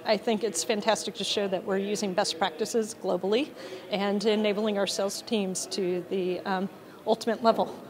I think it's fantastic to show that we're using best practices globally and enabling our sales teams to the ultimate level.